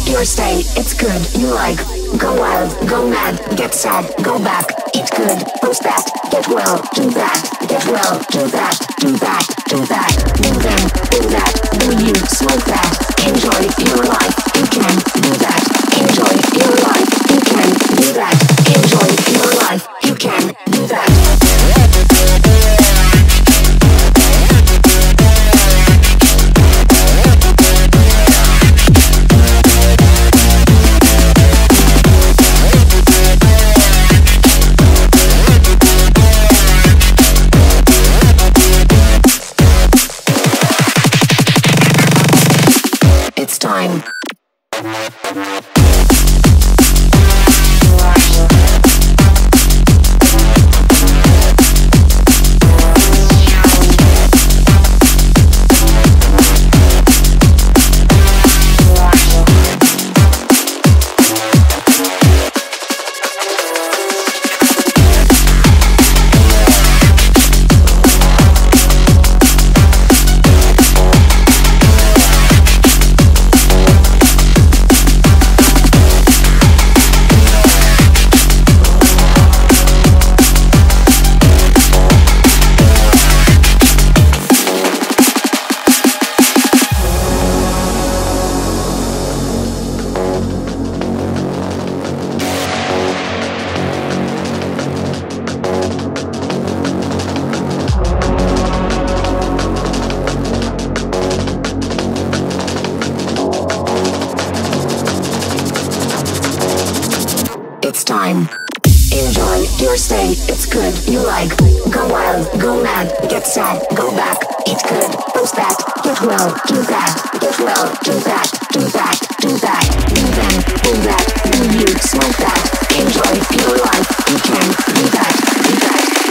your stay, it's good, you like. Go wild, go mad, get sad, go back, eat good, post that, get well, do that, get well, do that, do that, do that, do them, do that, do you, smoke that, enjoy your life, you can do that, enjoy your life, you can do that, enjoy your life, you can do that. It's time. It's time. Enjoy your stay, it's good, you like. Go wild, go mad, get sad, go back, eat good, post that, get well, do that, get well, do that, do that, do that, do them, do that, do you, smoke that, enjoy your life, you can do that, do that.